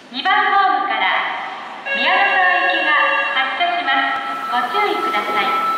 2番ホームから宮川行きが発車します。ご注意ください。